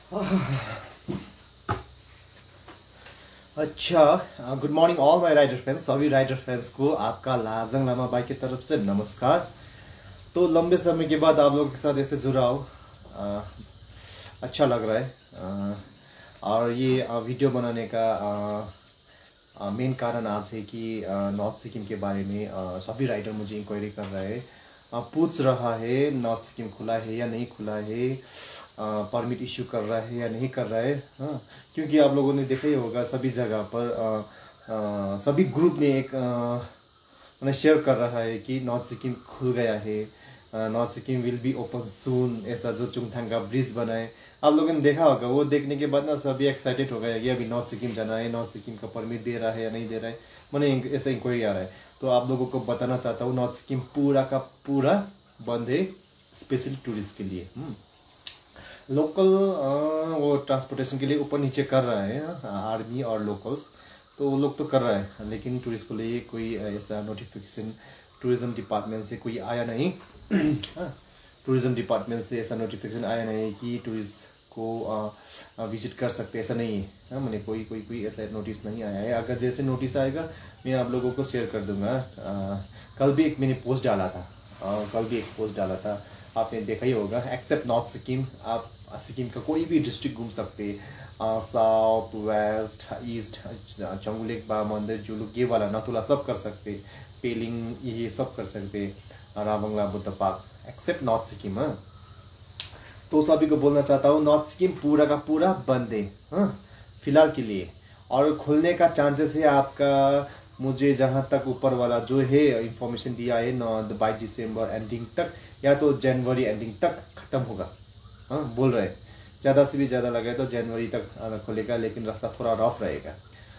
अच्छा, good morning all my rider friends. सभी rider friends को आपका लाजंग लामा बाइक की तरफ से नमस्कार। तो लंबे समय के बाद आप लोगों के साथ ऐसे जुड़ा हो, अच्छा लग रहा है। और ये वीडियो बनाने का मेन कारण आज है कि नॉर्थ सिक्किम के बारे में सभी राइडर मुझे इंक्वायरी कर रहे हैं, पूछ रहा है नॉर्थ सिक्किम खुला है या नहीं खुला है, परमिट इश्यू कर रहा है या नहीं कर रहा है। हाँ, क्योंकि आप लोगों ने देखा ही होगा सभी जगह पर सभी ग्रुप में एक मैंने शेयर कर रहा है कि नॉर्थ सिक्किम खुल गया है, north Sikkim will be open soon. ऐसा जो चुंगथांग का ब्रिज बनाए आप लोगों ने देखा होगा, वो देखने के बाद ना सभी एक्साइटेड हो गया कि अभी नॉर्थ सिक्किम जाना है, नॉर्थ सिक्किम का परमिट दे रहा है या नहीं दे रहा है। मैंने ऐसा इंक्वायरी आ रहा है, तो आप लोगों को बताना चाहता हूँ नॉर्थ सिक्किम पूरा का पूरा बंद है, स्पेशली टूरिस्ट के लिए। लोकल वो ट्रांसपोर्टेशन के लिए ऊपर नीचे कर रहा है आर्मी और लोकल्स, तो वो लोग तो कर रहा है, लेकिन टूरिस्ट को लिए कोई ऐसा नोटिफिकेशन टूरिज्म डिपार्टमेंट से कोई आया नहीं। टूरिज्म डिपार्टमेंट से ऐसा नोटिफिकेशन आया नहीं कि टूरिस्ट को विजिट कर सकते, ऐसा नहीं है। मैंने कोई ऐसा नोटिस नहीं आया है। अगर जैसे नोटिस आएगा मैं आप लोगों को शेयर कर दूंगा। कल भी एक मैंने पोस्ट डाला था, आपने देखा ही होगा। एक्सेप्ट नॉर्थ सिक्किम, आप सिक्किम का कोई भी डिस्ट्रिक्ट घूम सकते, साउथ वेस्ट ईस्ट, चंगुलेक बा मंदिर जुलुक ये वाला नथुला सब कर सकते, पेलिंग ये सब कर सकते, Ravangla Buddha park, except north Sikkim. तो सभी को बोलना चाहता हूँ नॉर्थ सिक्किम पूरा का पूरा बंद है फिलहाल के लिए, और खुलने का चांसेस है आपका, मुझे जहाँ तक ऊपर वाला जो है इंफॉर्मेशन दिया है 22 दिसंबर एंडिंग तक या तो जनवरी एंडिंग तक खत्म होगा। बोल रहे हैं ज़्यादा से भी ज़्यादा लगे तो जनवरी तक खुलेगा, लेकिन रास्ता थोड़ा रफ रहेगा।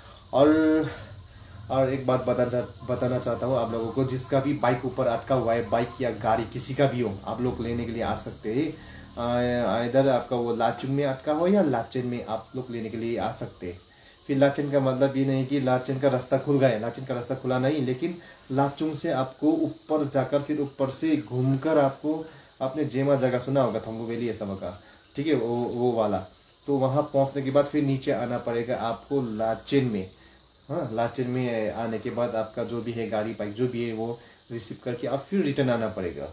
और एक बात बताना चाहता हूँ आप लोगों को, जिसका भी बाइक ऊपर अटका हुआ है, बाइक या गाड़ी किसी का भी हो, आप लोग लेने के लिए आ सकते हैं। इधर आपका वो लाचुंग में अटका हो या लाचेन में आप लोग लेने के लिए आ सकते हैं। फिर लाचेन का मतलब ये नहीं कि लाचेन का रास्ता खुल गया, लाचेन का रास्ता खुला नहीं, लेकिन लाचुंग से आपको ऊपर जाकर फिर ऊपर से घूमकर आपको, आपने जेमा जगह सुना होगा थंगू वैली है सब का, ठीक है, वो वाला, तो वहाँ पहुँचने के बाद फिर नीचे आना पड़ेगा आपको लाचेन में। लाचेन में आने के बाद आपका जो भी है गाड़ी बाइक जो भी है वो रिसीव करके आप फिर रिटर्न आना पड़ेगा।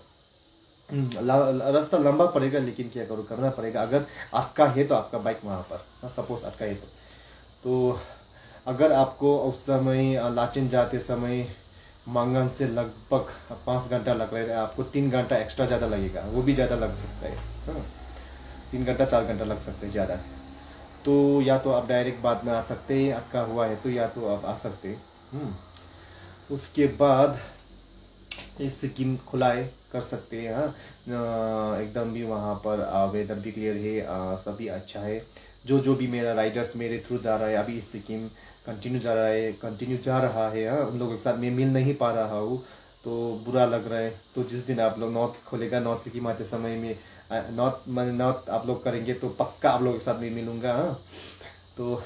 रास्ता लंबा पड़ेगा, लेकिन क्या करो करना पड़ेगा। अगर अटका है तो आपका बाइक वहाँ पर, सपोज अटका है तो अगर आपको उस समय लाचेन जाते समय मांगन से लगभग 5 घंटा लग रहा है, आपको 3 घंटा एक्स्ट्रा ज़्यादा लगेगा, वो भी ज़्यादा लग सकता है। 3 घंटा 4 घंटा लग सकते हैं ज़्यादा। तो या तो आप डायरेक्ट बाद में आ सकते हैं, अटका हुआ है तो, या तो आप आ सकते हैं। उसके बाद इस स्कीम खुलाए कर सकते हैं। एकदम भी वहाँ पर वेदर भी क्लियर है, सभी अच्छा है। जो भी मेरा राइडर्स मेरे थ्रू जा रहा है, अभी इस स्कीम कंटिन्यू जा रहा है। उन लोगों के साथ मैं मिल नहीं पा रहा हूँ, तो बुरा लग रहा है। तो जिस दिन आप लोग नॉर्थ खोलेगा, नॉर्थ सिक्किम आते समय में नॉर्थ आप लोग करेंगे तो पक्का आप लोगों के साथ मैं मिलूँगा। तो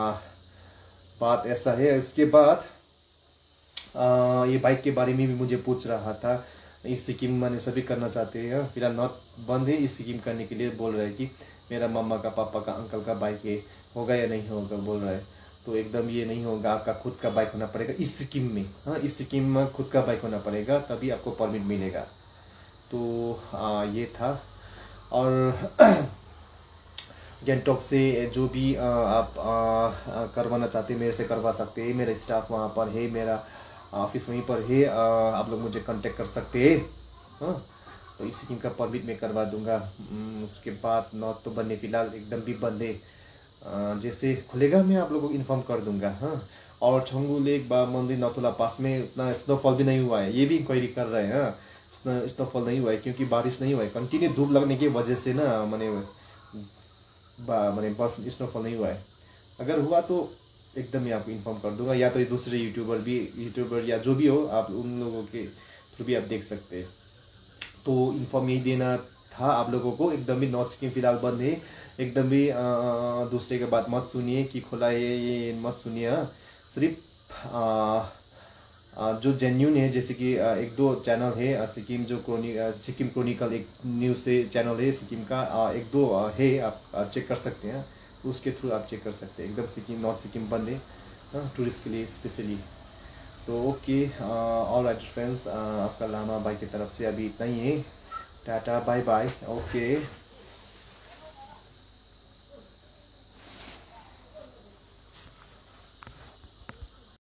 बात ऐसा है। इसके बाद ये बाइक के बारे में भी मुझे पूछ रहा था, इस स्कीम मैंने सभी करना चाहते हैं। फिलहाल नॉर्थ बंद है, इस स्कीम करने के लिए बोल रहे हैं कि मेरा मम्मा का, पापा का, अंकल का बाइक है, होगा या नहीं होगा बोल रहा है। तो एकदम ये नहीं होगा, आपका खुद का बाइक होना पड़ेगा इस स्कीम में। इस स्कीम में खुद का बाइक होना पड़ेगा, तभी आपको परमिट मिलेगा। तो ये था। और गैंगटॉक से जो भी आप करवाना चाहते हैं मेरे से करवा सकते हैं। मेरा स्टाफ वहाँ पर है, मेरा ऑफिस वहीं पर है, आप लोग मुझे कांटेक्ट कर सकते हैं। तो इस स्कीम का परमिट मैं करवा दूंगा। उसके बाद नॉर्थ तो बंद है, फिलहाल एकदम भी बंद है। जैसे खुलेगा मैं आप लोगों को इन्फॉर्म कर दूंगा। और छंगू लेक बा मंदिर नथुला पास में उतना स्नोफॉल भी नहीं हुआ है, ये भी इंक्वायरी कर रहे हैं। स्नोफॉल नहीं हुआ है क्योंकि बारिश नहीं हुआ है, कंटिन्यू धूप लगने की वजह से ना मैंने बर्फ स्नोफॉल नहीं हुआ है। अगर हुआ तो एकदम ही आपको इन्फॉर्म कर दूंगा, या तो ये दूसरे यूट्यूबर या जो भी हो, आप उन लोगों के थ्रू भी आप देख सकते हैं। तो इन्फॉर्म यही देना था आप लोगों को। एकदम भी नॉर्थ सिक्किम फिलहाल बंद है, एकदम भी दूसरे के बात मत सुनिए कि खुला है ये मत सुनिए। सिर्फ जो जेन्यून है, जैसे कि एक दो चैनल है सिक्किम जो सिक्किम क्रॉनिकल एक न्यूज़ से चैनल है सिक्किम का, एक दो है, आप चेक कर सकते हैं, उसके थ्रू आप चेक कर सकते हैं। एकदम सिक्किम नॉर्थ सिक्किम बंद है टूरिस्ट के लिए स्पेशली। तो ओके, ऑल राइट फ्रेंड्स, आपका लामा भाई की तरफ से अभी इतना ही है। Tata bye bye, okay.